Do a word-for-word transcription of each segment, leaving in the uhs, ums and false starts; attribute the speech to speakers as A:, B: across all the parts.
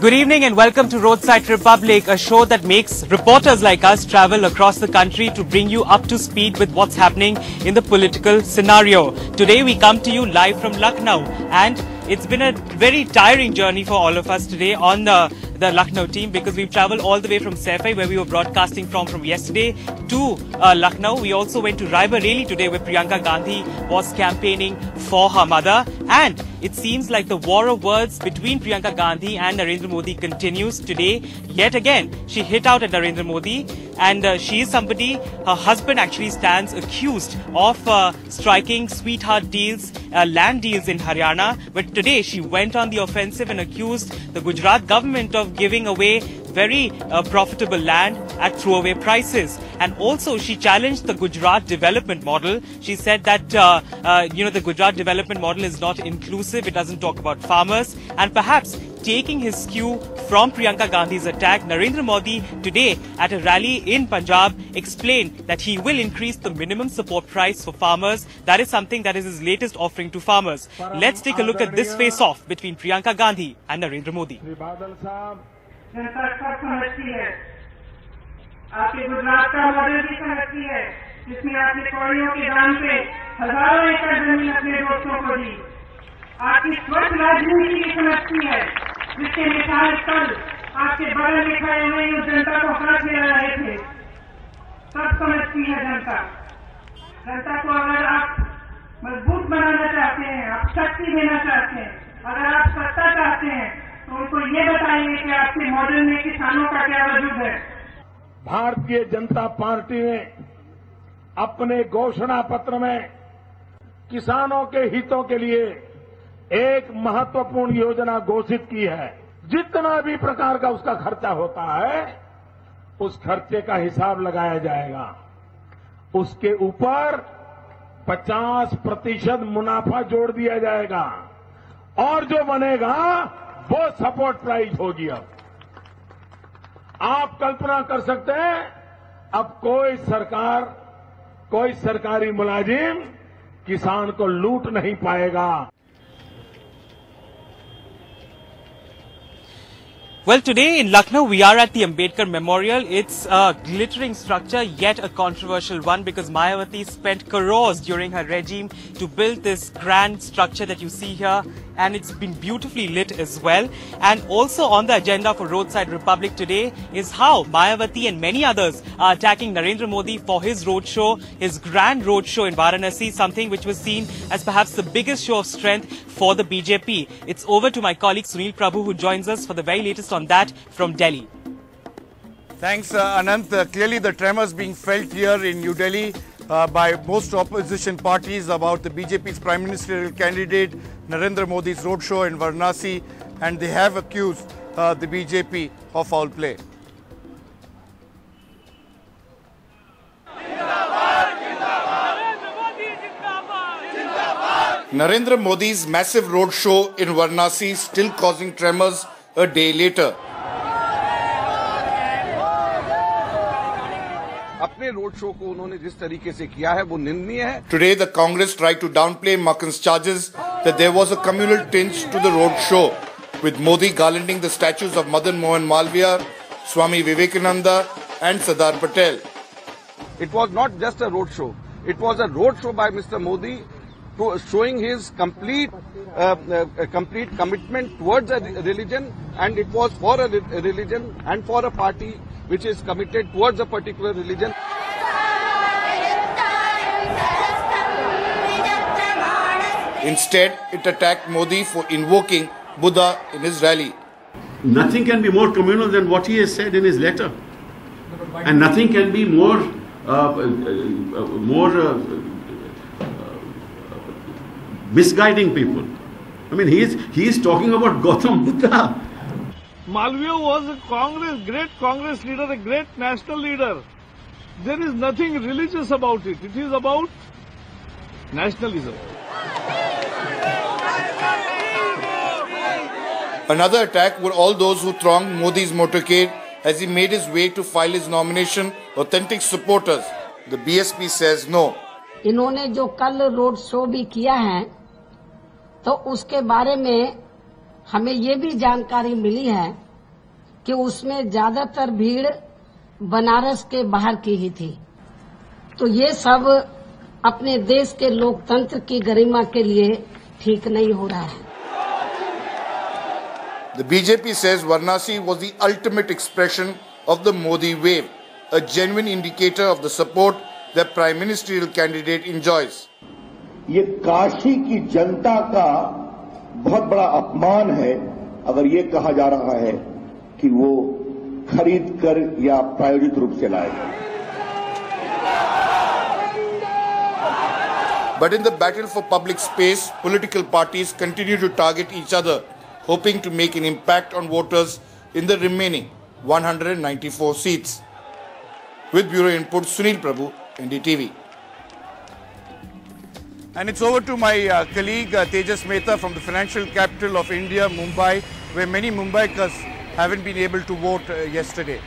A: Good evening and welcome to Roadside Republic, a show that makes reporters like us travel across the country to bring you up to speed with what's happening in the political scenario. Today we come to you live from Lucknow, and it's been a very tiring journey for all of us today on the, the Lucknow team, because we've travelled all the way from Saifai, where we were broadcasting from from yesterday, to uh, Lucknow. We also went to Raebareli today, where Priyanka Gandhi was campaigning for her mother. And it seems like the war of words between Priyanka Gandhi and Narendra Modi continues today. Yet again, she hit out at Narendra Modi, and uh, she is somebody, her husband actually stands accused of uh, striking sweetheart deals, uh, land deals in Haryana. But today she went on the offensive and accused the Gujarat government of giving away very uh, profitable land at throwaway prices. And also she challenged the Gujarat development model. She said that, uh, uh, you know, the Gujarat development model is not inclusive. It doesn't talk about farmers. And perhaps taking his cue from Priyanka Gandhi's attack, Narendra Modi today at a rally in Punjab explained that he will increase the minimum support price for farmers. That is something that is his latest offering to farmers. Let's take a look at this face-off between Priyanka Gandhi and Narendra Modi.
B: जनता सब समझती है, आपके गुजरात का model भी समझती है, जिसमें आपने कौड़ियों के दाम पे हजारों एकड़ जमीन अपने दोस्तों को दी। आपकी स्वच्छ राजनीति भी समझती है, जिसके मिसाल कल आपके बगल में खड़े हुए उस जनता को हाथ में ला रहे थे। सब समझती है जनता। जनता को अगर आप मजबूत बनाना चाहते हैं, आप शक्ति देना चाहते हैं, अगर आप सत्ता चाहते हैं, तो उनको ये बताइए कि आपके मॉडल में किसानों का क्या वजूद है।
C: भारतीय जनता पार्टी ने अपने घोषणा पत्र में किसानों के हितों के लिए एक महत्वपूर्ण योजना घोषित की है। जितना भी प्रकार का उसका खर्चा होता है, उस खर्चे का हिसाब लगाया जाएगा। उसके ऊपर पचास प्रतिशत मुनाफा जोड़ दिया जाएगा, और जो बनेगा वो सपोर्ट प्राइस होगी। अब आप कल्पना कर सकते हैं, अब कोई सरकार, कोई सरकारी मुलाजिम किसान को लूट नहीं पाएगा।
A: Well, today in Lucknow, we are at the Ambedkar Memorial. It's a glittering structure, yet a controversial one, because Mayawati spent crores during her regime to build this grand structure that you see here, and it's been beautifully lit as well. And also on the agenda for Roadside Republic today is how Mayawati and many others are attacking Narendra Modi for his roadshow, his grand roadshow in Varanasi, something which was seen as perhaps the biggest show of strength for the B J P. It's over to my colleague Sunil Prabhu, who joins us for the very latest on that from Delhi.
D: Thanks, uh, Anant. Uh, clearly the tremors being felt here in New Delhi uh, by most opposition parties about the B J P's Prime Ministerial candidate Narendra Modi's roadshow in Varanasi, and they have accused uh, the B J P of foul play. Narendra Modi's massive roadshow in Varanasi still causing tremors a day later.
E: अपने road show को उन्होंने जिस तरीके से किया है वो निंदनीय है।
D: Today the Congress tried to downplay Makkan's charges that there was a communal tinge to the road show, with Modi garlanding the statues of Madan Mohan Malviya, Swami Vivekananda and Sardar Patel.
E: It was not just a road show. It was a road show by Mister Modi to showing his complete uh, uh, complete commitment towards a religion, and it was for a religion and for a party which is committed towards a particular religion.
D: Instead, it attacked Modi for invoking Buddha in his rally.
F: Nothing can be more communal than what he has said in his letter, and nothing can be more uh, uh, uh, more uh, misguiding people. I mean, he is he is talking about Gautam Buddha.
G: Malviya was a Congress, great Congress leader, a great national leader. There is nothing religious about it. It is about nationalism.
D: Another attack were all those who thronged Modi's motorcade as he made his way to file his nomination. Authentic supporters. The B S P says no.
H: इन्होंने जो कल road show भी किया है, तो उसके बारे में हमें ये भी जानकारी मिली है कि उसमें ज्यादातर भीड़ बनारस के बाहर की ही थी। तो ये सब अपने देश के लोकतंत्र की गरिमा के लिए ठीक नहीं हो रहा है।
I: The B J P says Varanasi was the ultimate expression of the Modi wave, a genuine indicator of the support their prime ministerial candidate enjoys.
C: ये काशी की जनता का बहुत बड़ा अपमान है अगर ये कहा जा रहा है कि वो खरीद कर या प्रायोजित रूप से लाए।
I: But in the battle for public space, political parties continue to target each other, hoping to make an impact on voters in the remaining one hundred ninety-four seats. With Bureau Input, Sunil Prabhu, N D T V.
D: And it's over to my uh, colleague uh, Tejas Mehta from the financial capital of India, Mumbai, where many Mumbaikas haven't been able to vote uh, yesterday.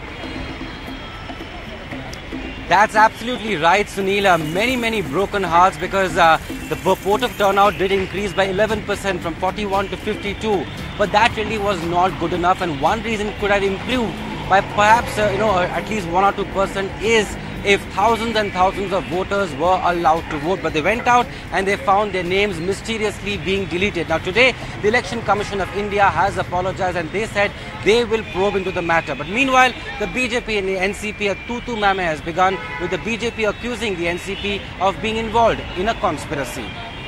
J: That's absolutely right, Sunil. Uh, many, many broken hearts because uh, the vote of turnout did increase by eleven percent from forty-one to fifty-two. But that really was not good enough, and one reason could have improved by perhaps, uh, you know, at least one or two percent is if thousands and thousands of voters were allowed to vote. But they went out and they found their names mysteriously being deleted. Now today, the Election Commission of India has apologized and they said they will probe into the matter. But meanwhile, the B J P and the N C P, a tutu mame has begun with the B J P accusing the N C P of being involved in a conspiracy.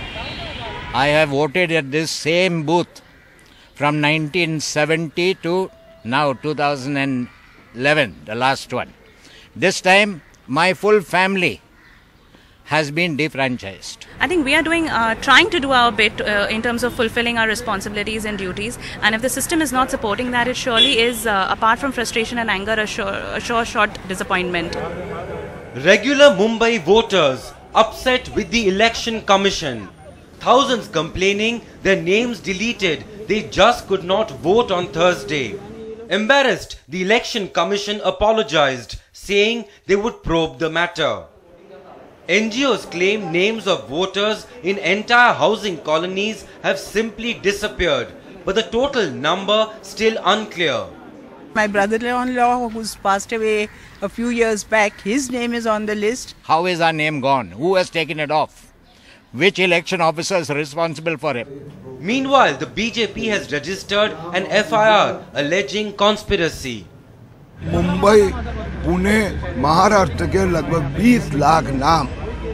K: I have voted at this same booth from nineteen seventy to now two thousand eleven, the last one. This time, my full family has been defranchised.
L: I think we are doing, uh, trying to do our bit uh, in terms of fulfilling our responsibilities and duties. And if the system is not supporting that, it surely is, uh, apart from frustration and anger, a sure, a sure short disappointment.
M: Regular Mumbai voters upset with the Election Commission. Thousands complaining their names deleted. They just could not vote on Thursday. Embarrassed, the Election Commission apologized, saying they would probe the matter. N G Os claim names of voters in entire housing colonies have simply disappeared, but the total number still unclear.
N: My brother-in-law, who's passed away a few years back, his name is on the list.
K: How is our name gone? Who has taken it off? Which election officer is responsible for it?
M: Meanwhile, the B J P has registered an F I R alleging conspiracy.
O: Mumbai, Pune, Maharashtra के लगभग बीस लाख नाम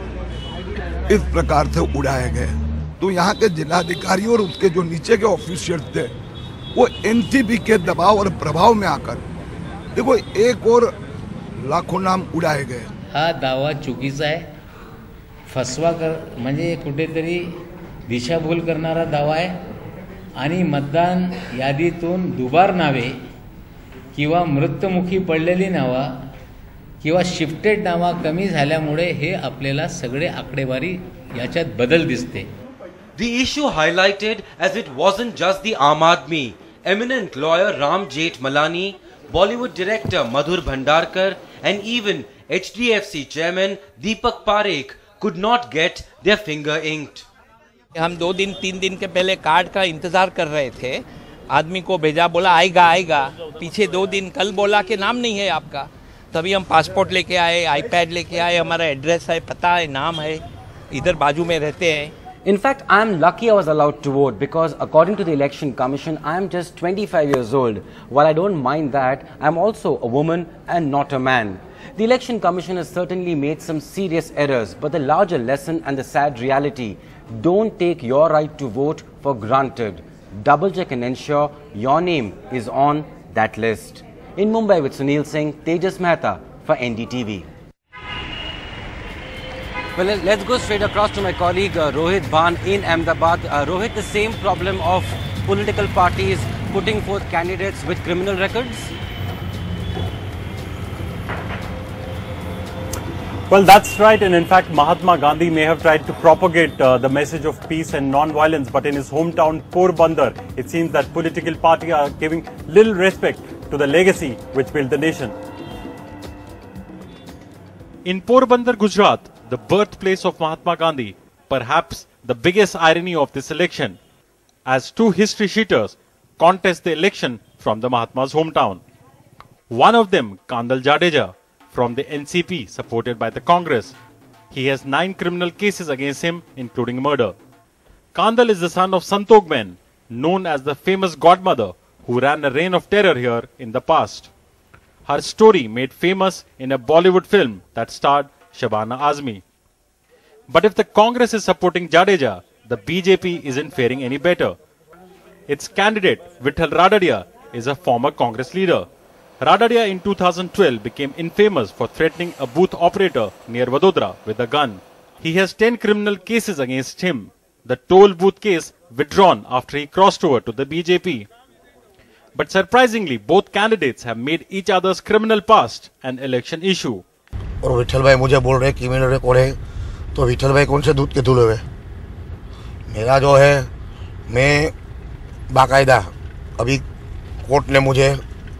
O: इस प्रकार से उड़ाए गए। तो यहाँ के जिलाधिकारी और उसके जो नीचे के ऑफिशियल थे, वो एनसीपी के दबाव और प्रभाव में आकर देखो एक और लाखों नाम उड़ाए गए।
P: हा दावा चुकीचा आहे, फसवा कर म्हणजे कुठेतरी दिशाभूल करणारा दावा आहे आणि मतदान यादीतून दुबार नावे किंवा मृत्युमुखी पडलेली नावा किंवा शिफ्टेड नावा कमी झाल्यामुळे हे आपल्याला सगळे आकडेवारी याच्यात बदल दिसते.
M: The issue highlighted as it wasn't just the Aam Aadmi. Eminent lawyer Ram Jethmalani, Bollywood director Madhur Bhandarkar and even H D F C chairman Deepak Parekh could not get their finger inked.
Q: हम दो दिन तीन दिन के पहले card का इंतजार कर रहे थे, आदमी को भेजा, बोला आएगा आएगा, पीछे दो दिन कल बोला कि नाम नहीं है आपका, तभी हम पासपोर्ट लेके आए, आईपैड लेके आए, हमारा एड्रेस है, पता है, नाम है, इधर बाजू में रहते हैं.
J: In fact, I am lucky I was allowed to vote because according to the Election Commission, I am just twenty-five years old. While I don't mind that, I am also a woman and not a man. The Election Commission has certainly made some serious errors, but the larger lesson and the sad reality, don't take your right to vote for granted. Double check and ensure your name is on that list. In Mumbai with Sunil Singh, Tejas Mehta for N D T V. Well, let's go straight across to my colleague uh, Rohit Bhan in Ahmedabad. Uh, Rohit, the same problem of political parties putting forth candidates with criminal records?
R: Well, that's right, and in fact Mahatma Gandhi may have tried to propagate uh, the message of peace and non-violence, but in his hometown Porbandar, it seems that political parties are giving little respect to the legacy which built the nation.
S: In Porbandar, Gujarat, the birthplace of Mahatma Gandhi, perhaps the biggest irony of this election, as two history cheaters contest the election from the Mahatma's hometown. One of them, Kandal Jadeja, from the N C P supported by the Congress. He has nine criminal cases against him, including murder. Kandal is the son of Santokben, known as the famous godmother who ran a reign of terror here in the past. Her story made famous in a Bollywood film that starred Shabana Azmi. But if the Congress is supporting Jadeja, the B J P isn't faring any better. Its candidate, Vittal Radadia, is a former Congress leader. Radadia in two thousand twelve became infamous for threatening a booth operator near Vadodara with a gun. He has ten criminal cases against him. The toll booth case withdrawn after he crossed over to the B J P. But surprisingly, both candidates have made each other's criminal past an election issue.
T: और विठल भाई मुझे बोल रहे कि मेरे कौन है, तो विठल भाई कौन से दूध के धुले हुए? मेरा जो है, मैं बाकायदा अभी कोर्ट ने मुझे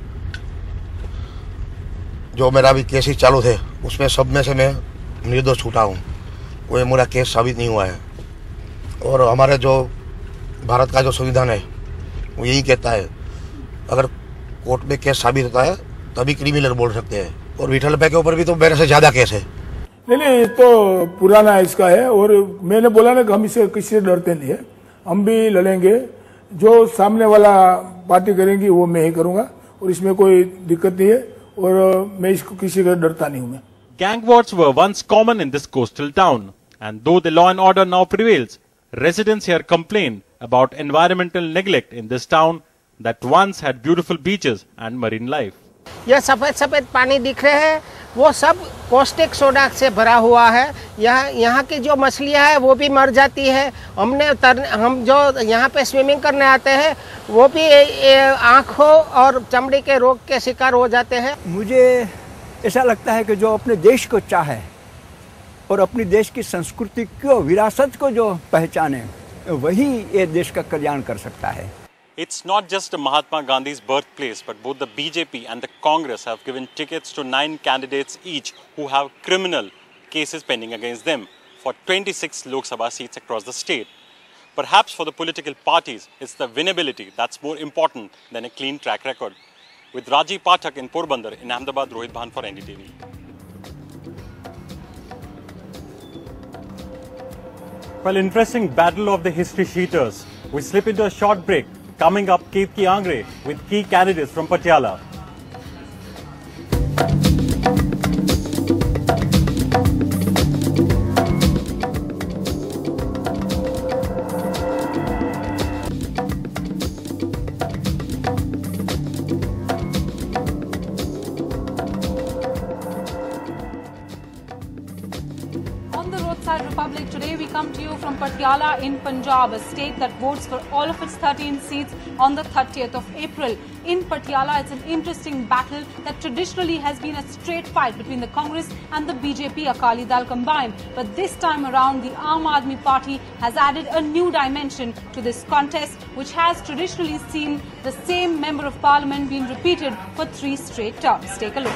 T: जो मेरा भी केस चालू थे उसमें सब में से मैं निर्दोष छूटा हूँ. वो मेरा केस साबित नहीं हुआ है और हमारे जो भारत का जो संविधान है वो यही कहता है अगर कोर्ट में केस साबित होता है तभी क्रिमिनल बोल सकते हैं और विठल भाई के ऊपर भी तो मेरे से ज्यादा केस है.
C: नहीं नहीं तो पुराना इसका है और मैंने बोला ना कि हम इसे किसी से डरते नहीं है. हम भी लड़ेंगे. जो सामने वाला पार्टी करेंगी वो मैं ही करूंगा और इसमें कोई दिक्कत नहीं है और मैं इसको किसी का डरता नहीं हूं. मैं
S: Gang wars were once common in this coastal town, and though the law and order now prevails, residents here complain about environmental neglect in this town that once had beautiful beaches and marine life.
U: ये सफेद सफेद पानी दिख रहे हैं वो सब caustic soda से भरा हुआ है. यहाँ यहाँ की जो मछलियाँ हैं वो भी मर जाती है. हमने तर, हम जो यहाँ पे स्विमिंग करने आते हैं वो भी आँखों और चमड़ी के रोग के शिकार हो जाते हैं.
V: मुझे ऐसा लगता है कि जो अपने देश को चाहे और अपनी देश की संस्कृति को विरासत को जो पहचाने वही ये देश का कल्याण कर सकता है.
R: It's not just Mahatma Gandhi's birthplace, but both the B J P and the Congress have given tickets to nine candidates each who have criminal cases pending against them for twenty-six Lok Sabha seats across the state. Perhaps for the political parties, it's the winnability that's more important than a clean track record. With Rajiv Pathak in Porbandar, in Ahmedabad, Rohit Bhan for N D T V. Well, interesting battle of the history sheeters. We slip into a short break. Coming up, Ketki Angre with key candidates from Patiala.
W: Republic. Today we come to you from Patiala in Punjab, a state that votes for all of its thirteen seats on the thirtieth of April. In Patiala, it's an interesting battle that traditionally has been a straight fight between the Congress and the B J P Akali Dal combined. But this time around, the Aam Aadmi Party has added a new dimension to this contest, which has traditionally seen the same Member of Parliament being repeated for three straight terms. Take a look.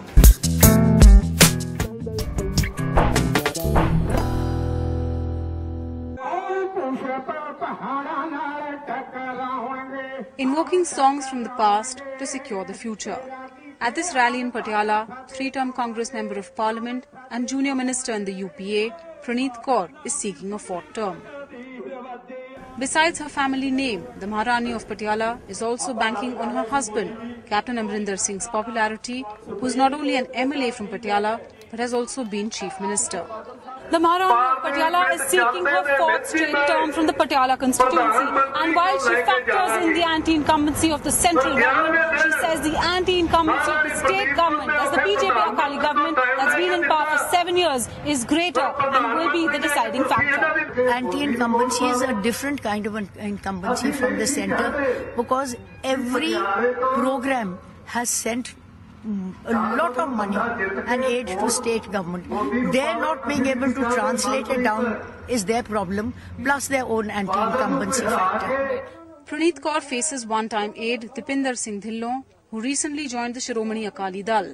W: Invoking songs from the past to secure the future. At this rally in Patiala, three-term Congress Member of Parliament and Junior Minister in the U P A, Praneeth Kaur is seeking a fourth term. Besides her family name, the Maharani of Patiala is also banking on her husband, Captain Amrinder Singh's popularity, who is not only an M L A from Patiala, but has also been Chief Minister. The Maharani of Patiala is seeking her fourth straight term from the Patiala constituency. And while she factors in the anti-incumbency of the central government, she says the anti-incumbency of the state government, as the B J P Akali government that's been in power for seven years, is greater and will be the deciding factor.
X: Anti-incumbency is a different kind of an incumbency from the centre because every program has sent a lot of money and aid to state government. Their not being able to translate it down is their problem, plus their own anti-incumbency factor.
W: Praneeth Kaur faces one-time aide Dipinder Singh Dhillon, who recently joined the Shiromani Akali Dal.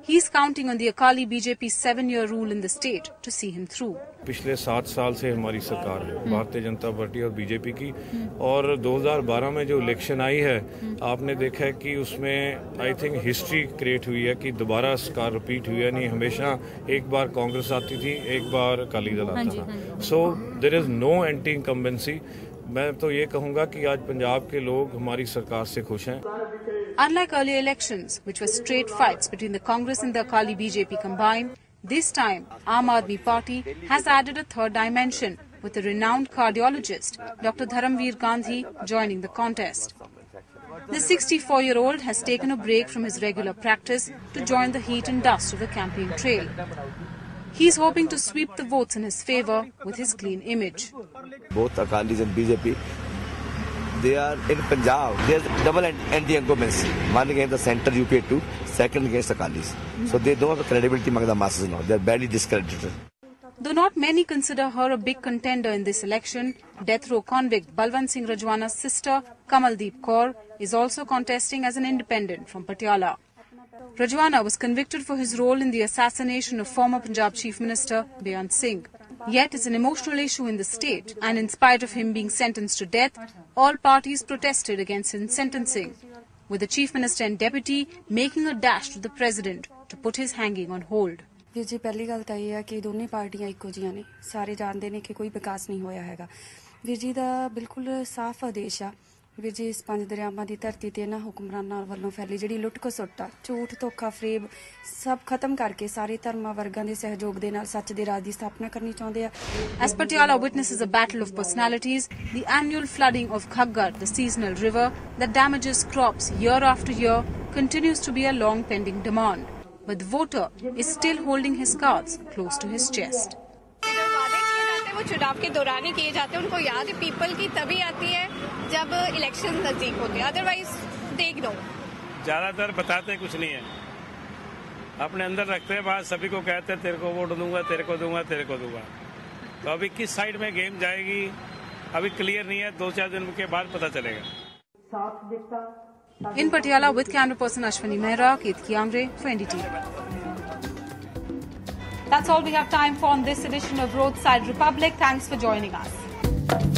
W: He is counting on the Akali B J P's seven-year rule in the state to see him through.
A: पिछले सात साल से हमारी सरकार है Bharatiya Janata party और BJP की, और दो हज़ार बारह में जो इलेक्शन आई है आपने देखा है कि उसमें आई थिंक हिस्ट्री क्रिएट हुई है कि दोबारा सरकार रिपीट हुई है। नहीं, हमेशा एक बार कांग्रेस आती थी, एक बार अकाली दल आता था। So there is no anti incumbency. मैं तो ये कहूँगा कि आज पंजाब के लोग हमारी सरकार से खुश हैं।
W: Unlike earlier elections, which were straight fights between the Congress and the Akali B J P combined, this time Aam Aadmi Party has added a third dimension with a renowned cardiologist, Doctor Dharamveer Gandhi, joining the contest. The sixty-four-year-old has taken a break from his regular practice to join the heat and dust of the campaign trail. He is hoping to sweep the votes in his favour with his clean image.
B: Both Akalis and B J P, they are in Punjab. There's double anti-incumbency. One against the centre U P A two, second against Akalis. So they don't have credibility among the masses now. They are badly discredited.
W: Though not many consider her a big contender in this election, death row convict Balwant Singh Rajwana's sister, Kamaldeep Kaur, is also contesting as an independent from Patiala. Rajwana was convicted for his role in the assassination of former Punjab Chief Minister Beyant Singh. Yet it's an emotional issue in the state, and in spite of him being sentenced to death, all parties protested against his sentencing, with the Chief Minister and Deputy making a dash to the President to put his hanging on hold.
E: ਵੀਰ ਜੀ ਪਹਿਲੀ ਗੱਲ ਤਾਂ ਇਹ ਹੈ ਕਿ ਦੋਨੇ ਪਾਰਟੀਆਂ ਇੱਕੋ ਜਿਹੀਆਂ ਨੇ, ਸਾਰੇ ਜਾਣਦੇ ਨੇ ਕਿ ਕੋਈ ਵਿਕਾਸ ਨਹੀਂ ਹੋਇਆ ਹੈਗਾ। ਵੀਰ ਜੀ ਦਾ ਬਿਲਕੁਲ ਸਾਫ਼ ਆਦੇਸ਼ ਆ ਵੀਰ ਜੀ, ਇਸ ਪੰਜ ਦਰਿਆਵਾਂ ਦੀ ਧਰਤੀ ਤੇ ਇਹਨਾਂ ਹੁਕਮਰਾਨਾਂ ਵੱਲੋਂ ਫੈਲੀ ਜਿਹੜੀ ਲੁੱਟ ਖਸੁੱਟ ਆ, ਝੂਠ ਧੋਖਾ ਫਰੇਬ ਸਭ ਖਤਮ ਕਰਕੇ ਸਾਰੇ ਧਰਮਾਂ ਵਰਗਾਂ ਦੇ ਸਹਿਯੋਗ ਦੇ ਨਾਲ ਸੱਚ ਦੇ ਰਾਜ ਦੀ ਸਥਾਪਨਾ ਕਰਨੀ ਚਾਹੁੰਦੇ ਆ।
W: As Patiala witnesses a battle of personalities, the annual flooding of Ghaggar, the seasonal river that damages crops year after year, continues to be a long pending demand. But the voter is still holding his cards close to his chest.
F: वो चुनाव के दौरान ही किए जाते हैं, उनको याद है पीपल की तभी आती है जब इलेक्शन नजदीक होते हैं, अदरवाइज देख दो।
Y: ज्यादातर बताते हैं कुछ नहीं है, अपने अंदर रखते हैं बात, सभी को कहते हैं तेरे को वोट दूंगा, तेरे को दूंगा, तेरे को दूंगा। तो अभी किस साइड में गेम जाएगी अभी क्लियर नहीं है, दो चार दिन के बाद पता चलेगा।
W: In Patiala with camera person Ashwani Mehra, Ketki Amre for N D T V. That's all we have time for on this edition of Roadside Republic. Thanks for joining us.